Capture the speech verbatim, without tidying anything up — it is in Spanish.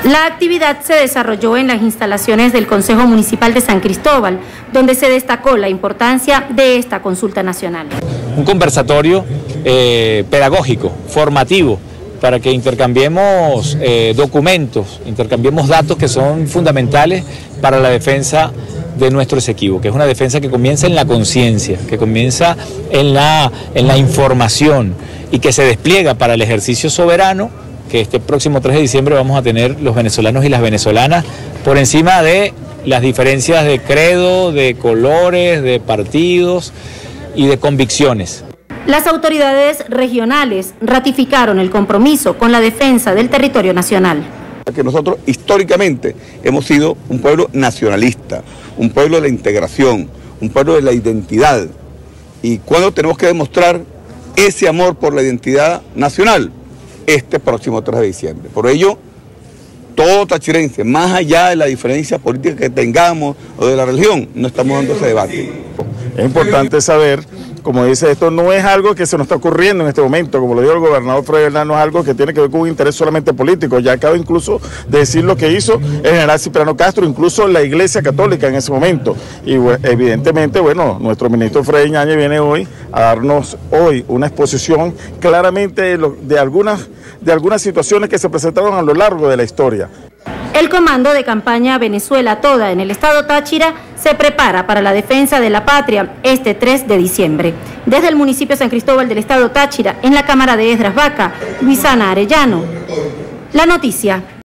La actividad se desarrolló en las instalaciones del Consejo Municipal de San Cristóbal, donde se destacó la importancia de esta consulta nacional. Un conversatorio eh, pedagógico, formativo, para que intercambiemos eh, documentos, intercambiemos datos que son fundamentales para la defensa de nuestro Esequibo, que es una defensa que comienza en la conciencia, que comienza en la, en la información y que se despliega para el ejercicio soberano que este próximo tres de diciembre vamos a tener los venezolanos y las venezolanas, por encima de las diferencias de credo, de colores, de partidos y de convicciones. Las autoridades regionales ratificaron el compromiso con la defensa del territorio nacional. Que nosotros históricamente hemos sido un pueblo nacionalista, un pueblo de la integración, un pueblo de la identidad. ¿Y cuándo tenemos que demostrar ese amor por la identidad nacional? Este próximo tres de diciembre. Por ello, todo tachirense, más allá de la diferencia política que tengamos o de la religión, no estamos dando ese debate. Es importante saber, como dice, esto no es algo que se nos está ocurriendo en este momento, como lo dijo el gobernador Freddy Bernal, no es algo que tiene que ver con un interés solamente político, ya acaba incluso de decir lo que hizo el general Cipriano Castro, incluso la Iglesia Católica en ese momento, y evidentemente, bueno, nuestro ministro Freddy Ñañez viene hoy a darnos hoy una exposición claramente de, lo, de, algunas, de algunas situaciones que se presentaron a lo largo de la historia. El Comando de Campaña Venezuela Toda en el estado Táchira se prepara para la defensa de la patria este tres de diciembre. Desde el municipio de San Cristóbal del estado Táchira, en la Cámara de Esdras Vaca, Luisana Arellano. La noticia.